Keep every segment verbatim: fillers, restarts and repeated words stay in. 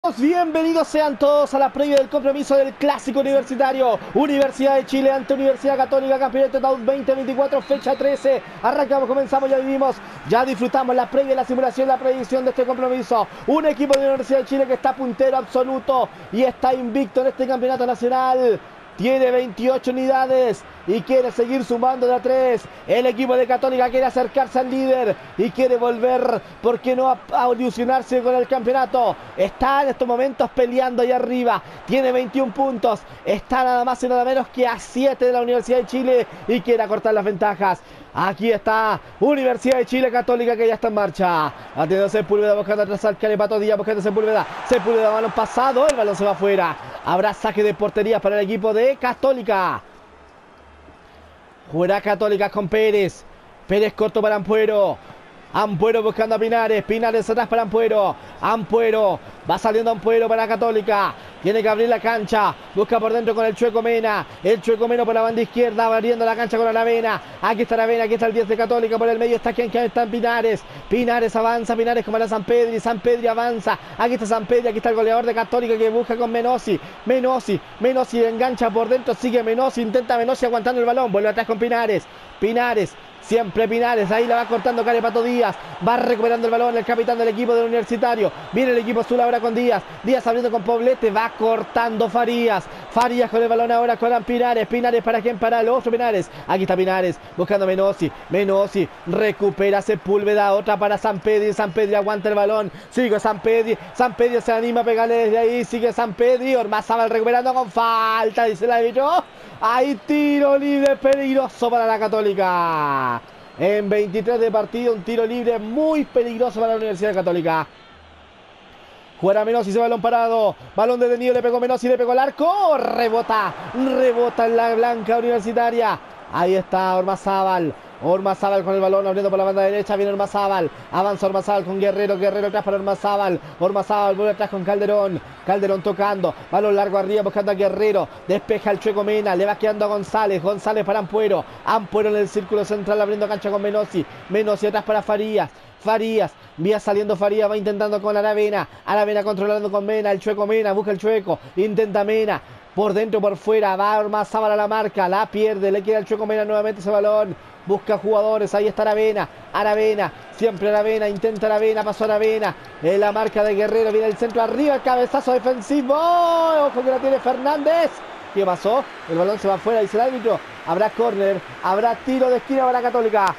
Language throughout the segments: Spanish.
Bienvenidos sean todos a la previa del compromiso del Clásico Universitario. Universidad de Chile ante Universidad Católica, campeonato dos veinte veinticuatro, fecha trece. Arrancamos, comenzamos, ya vivimos, ya disfrutamos la previa, la simulación, la predicción de este compromiso. Un equipo de la Universidad de Chile que está puntero absoluto y está invicto en este campeonato nacional. Tiene veintiocho unidades y quiere seguir sumando de a tres. El equipo de Católica quiere acercarse al líder y quiere volver, ¿por qué no?, a, a ilusionarse con el campeonato. Está en estos momentos peleando ahí arriba. Tiene veintiún puntos. Está nada más y nada menos que a siete de la Universidad de Chile y quiere acortar las ventajas. Aquí está Universidad de Chile Católica, que ya está en marcha. Atendiendo Sepúlveda, buscando atrás al Canepato Díaz, buscando Sepúlveda. Sepúlveda, balón pasado, el balón se va afuera. Habrá saque de portería para el equipo de Católica. Jugará Católica con Pérez. Pérez corto para Ampuero. Ampuero buscando a Pinares. Pinares atrás para Ampuero. Ampuero. Va saliendo Ampuero para Católica. Tiene que abrir la cancha. Busca por dentro con el Chueco Mena. El Chueco Mena por la banda izquierda. Abriendo la cancha con Aravena. Aquí está Aravena. Aquí está el diez de Católica. Por el medio está quien que está en Pinares. Pinares avanza. Pinares como la San Pedri. San Pedri avanza. Aquí está San Pedri. Aquí está el goleador de Católica que busca con Menossi. Menossi. Menossi engancha por dentro. Sigue Menossi. Intenta Menossi aguantando el balón. Vuelve atrás con Pinares. Pinares. Siempre Pinares, ahí la va cortando Canepato Díaz. Va recuperando el balón el capitán del equipo del Universitario. Viene el equipo azul ahora con Díaz. Díaz abriendo con Poblete, va cortando Farías. Farías con el balón ahora con Pinares. Pinares para quien, para el otro Pinares. Aquí está Pinares, buscando a Menossi. Menossi recupera Sepúlveda, otra para San Pedri. San Pedri aguanta el balón. Sigue San Pedri. San Pedri se anima a pegarle desde ahí. Sigue San Pedri. Ormazábal recuperando con falta, dice el árbitro. Hay tiro libre peligroso para la Católica. En veintitrés de partido, un tiro libre muy peligroso para la Universidad Católica. Juega Menossi, se balón parado. Balón detenido, le pegó Menossi, le pegó el arco. Rebota, rebota en la blanca Universitaria. Ahí está Ormazábal. Ormazábal con el balón abriendo por la banda derecha. Viene Ormazábal. Avanza Ormazábal con Guerrero. Guerrero atrás para Ormazábal. Ormazábal vuelve atrás con Calderón. Calderón tocando. Balón largo arriba buscando a Guerrero. Despeja el Chueco Mena. Le va quedando a González. González para Ampuero. Ampuero en el círculo central abriendo cancha con Menossi. Menossi atrás para Farías. Farías, vía saliendo Farías, va intentando con Aravena. Aravena controlando con Mena. El Chueco Mena, busca el Chueco. Intenta Mena. Por dentro, por fuera. Va Ormazábal a la marca. La pierde. Le queda el Chueco Mena nuevamente ese balón. Busca jugadores, ahí está Aravena, Aravena, siempre Aravena, intenta Aravena, pasó Aravena, en la marca de Guerrero, viene el centro arriba, el cabezazo defensivo, ojo que la tiene Fernández. ¿Qué pasó? El balón se va afuera, dice el árbitro. Habrá córner, habrá tiro de esquina para Católica.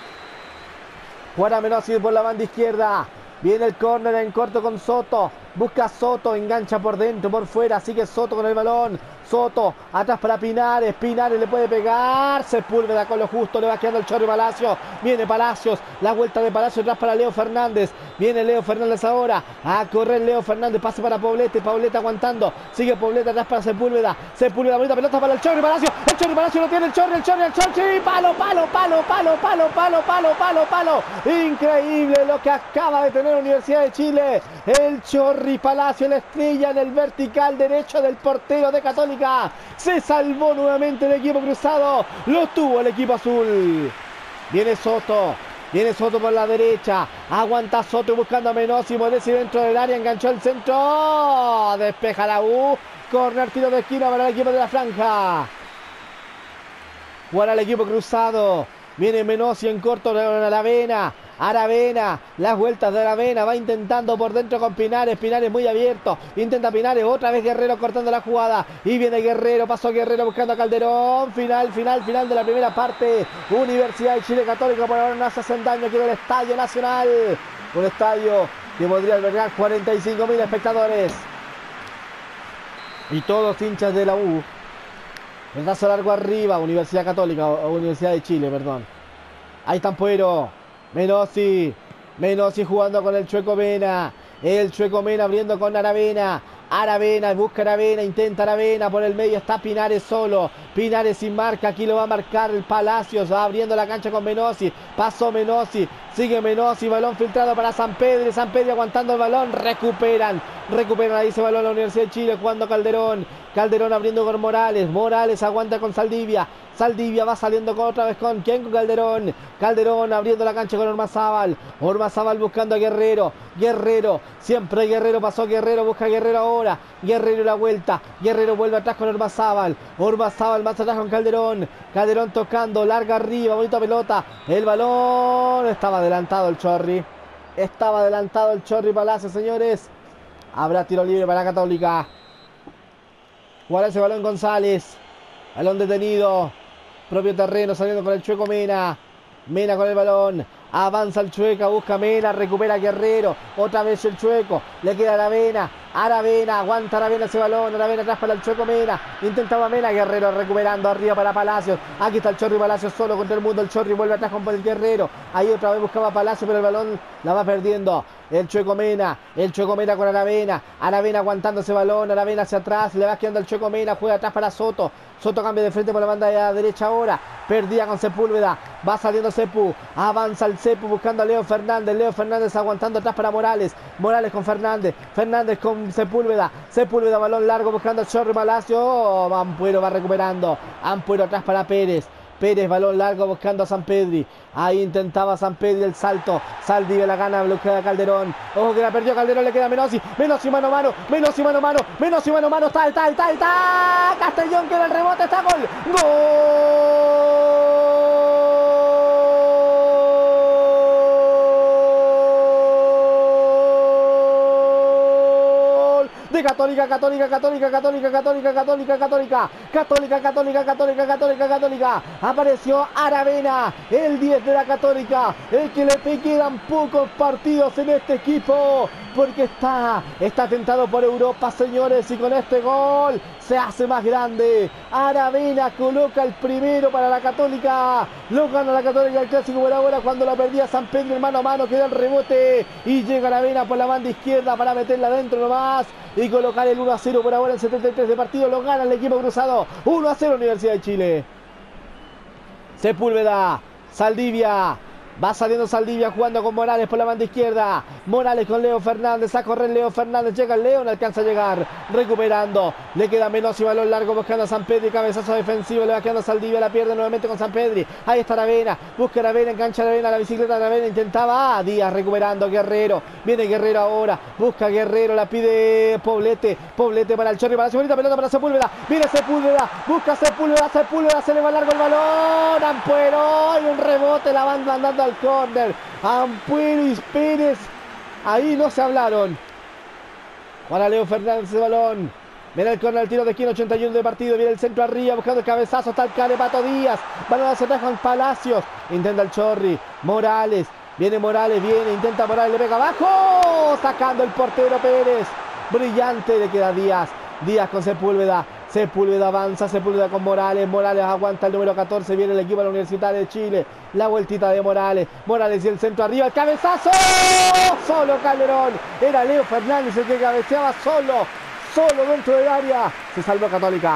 Juana Menossi por la banda izquierda. Viene el córner en corto con Soto. Busca Soto, engancha por dentro, por fuera. Sigue Soto con el balón. Soto, atrás para Pinares. Pinares le puede pegar. Sepúlveda con lo justo. Le va quedando el Chorri Palacios. Viene Palacios. La vuelta de Palacios atrás para Leo Fernández. Viene Leo Fernández ahora. A correr Leo Fernández. Pase para Poblete. Poblete aguantando. Sigue Poblete atrás para Sepúlveda. Sepúlveda, bonita pelota para el Chorri Palacios. El Chorri Palacios lo tiene. El Chorri, el Chorri, el Chorri. Palo, palo, palo, palo, palo, palo, palo, palo, palo. Increíble lo que acaba de tener Universidad de Chile. El Chorri Palacio, la estrella en el vertical derecho del portero de Católica. Se salvó nuevamente el equipo cruzado. Lo tuvo el equipo azul. Viene Soto. Viene Soto por la derecha. Aguanta Soto buscando a Menossi. Menossi dentro del área. Enganchó el centro. Despeja la U. Corner, tiro de esquina para el equipo de la franja. Jugará el equipo cruzado. Viene Menossi en corto. Aravena. Aravena, las vueltas de Aravena, va intentando por dentro con Pinares, Pinares muy abierto, intenta Pinares, otra vez Guerrero cortando la jugada, y viene Guerrero, pasó Guerrero buscando a Calderón, final, final, final de la primera parte. Universidad de Chile Católica por ahora no se hacen daño aquí en el Estadio Nacional, un estadio que podría albergar cuarenta y cinco mil espectadores, y todos hinchas de la U. Pedazo largo arriba, Universidad Católica, o Universidad de Chile, perdón. Ahí está Ampuero. Menossi, Menossi jugando con el Chueco Mena, el Chueco Mena abriendo con Aravena, Aravena, busca Aravena, intenta Aravena, por el medio está Pinares solo, Pinares sin marca, aquí lo va a marcar el Palacios, va abriendo la cancha con Menossi, pasó Menossi, sigue Menossi, balón filtrado para San Pedri, San Pedri aguantando el balón, recuperan, recuperan ahí ese balón la Universidad de Chile, jugando Calderón, Calderón abriendo con Morales, Morales aguanta con Saldivia, Saldivia va saliendo con, otra vez con ¿quién? Con Calderón. Calderón abriendo la cancha con Ormazábal. Ormazábal buscando a Guerrero. Guerrero, siempre Guerrero pasó. Guerrero busca a Guerrero ahora. Guerrero la vuelta. Guerrero vuelve atrás con Ormazábal. Ormazábal más atrás con Calderón. Calderón tocando, larga arriba, bonita pelota. El balón. Estaba adelantado el Chorri. Estaba adelantado el Chorri Palacio, señores. Habrá tiro libre para la Católica. Jugará ese balón González. Balón detenido. Propio terreno, saliendo con el Chueco Mena. Mena con el balón. Avanza el Chueca, busca Mena, recupera Guerrero. Otra vez el Chueco. Le queda Aravena. Aravena, aguanta Aravena ese balón. Aravena atrás para el Chueco Mena. Intentaba Mena, Guerrero recuperando arriba para Palacios. Aquí está el Chorri Palacios solo contra el mundo. El Chorri vuelve atrás con el Guerrero. Ahí otra vez buscaba Palacios, pero el balón la va perdiendo. El Chueco Mena. El Chueco Mena con Aravena. Aravena aguantando ese balón. Aravena hacia atrás. Le va quedando el Chueco Mena. Juega atrás para Soto. Soto cambia de frente por la banda de la derecha ahora. Perdía con Sepúlveda. Va saliendo Sepu. Avanza el Sepu buscando a Leo Fernández. Leo Fernández aguantando atrás para Morales. Morales con Fernández. Fernández con Sepúlveda. Sepúlveda, balón largo buscando a Chorri Palacio. Oh, Ampuero va recuperando. Ampuero atrás para Pérez. Pérez, balón largo buscando a Sampedri. Ahí intentaba Sampedri el salto. Saldivia la gana, bloquea a Calderón. Ojo que la perdió Calderón, le queda Menossi. Menossi mano a mano. Menossi mano a mano. Menossi mano a mano. Tal, tal, tal, tal. Castellón que era el rebote. Está gol. Gol de Católica, Católica, Católica, Católica, Católica, Católica, Católica, Católica, Católica, Católica, Católica, Católica. Apareció Aravena, el diez de la Católica, el que le quedan pocos partidos en este equipo, porque está, está tentado por Europa, señores, y con este gol se hace más grande. Aravena coloca el primero para la Católica, lo gana la Católica el clásico por ahora cuando la perdía Sampedri mano a mano, queda el rebote y llega Aravena por la banda izquierda para meterla adentro nomás y colocar el uno a cero por ahora en setenta y tres de partido. Lo gana el equipo cruzado. uno a cero Universidad de Chile. Sepúlveda, Saldivia. Va saliendo Saldivia jugando con Morales por la banda izquierda. Morales con Leo Fernández. A correr Leo Fernández. Llega el Leo. No alcanza a llegar. Recuperando. Le queda Menossi. Balón largo buscando a Sampedri. Cabezazo defensivo. Le va quedando a Saldivia. La pierde nuevamente con Sampedri. Ahí está Aravena. Busca Aravena. Engancha Aravena. La bicicleta de Aravena. Intentaba. Ah, Díaz recuperando. Guerrero. Viene Guerrero ahora. Busca Guerrero. La pide Poblete. Poblete para el Chorri. Para la bonita pelota para Sepúlveda. Viene Sepúlveda. Busca Sepúlveda. Sepúlveda. Se le va largo el balón. Ampuero. Y un rebote. La van mandando al córner. Ampuero y Pérez. Ahí no se hablaron. Para Leo Fernández ese balón. Viene el córner, el tiro de esquina, ochenta y uno de partido. Viene el centro arriba, buscando el cabezazo. Está el Carepato Díaz. Balón hacia atrás con Palacios. Intenta el Chorri. Morales. Viene Morales, viene, intenta Morales, le pega abajo. Sacando el portero Pérez. Brillante, le queda Díaz. Díaz con Sepúlveda. Sepúlveda avanza, Sepúlveda con Morales. Morales aguanta el número catorce. Viene el equipo de la Universidad de Chile. La vueltita de Morales. Morales y el centro arriba. El cabezazo. Solo Calderón. Era Leo Fernández el que cabeceaba solo. Solo dentro del área. Se salvó Católica.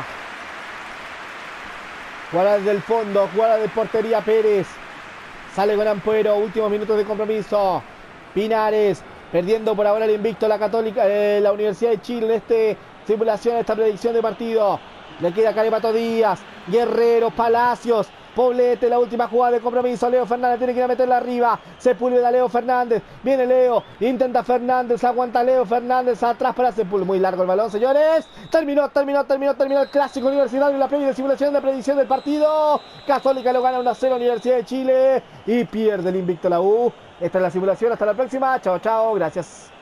Jugada desde el fondo. Jugada de portería Pérez. Sale con Ampuero. Últimos minutos de compromiso. Pinares. Perdiendo por ahora el invicto la Católica. Eh, la Universidad de Chile en este simulación, esta predicción de partido. Le queda Carepato Díaz, Guerrero, Palacios, Poblete, la última jugada de compromiso. Leo Fernández tiene que ir a meterla arriba. Sepúlveda, Leo Fernández. Viene Leo, intenta Fernández, aguanta Leo Fernández atrás para Sepúlveda. Muy largo el balón, señores. Terminó, terminó, terminó, terminó el clásico universitario. La previa de simulación de predicción del partido. Católica lo gana uno a cero Universidad de Chile y pierde el invicto la U. Esta es la simulación. Hasta la próxima. Chao, chao. Gracias.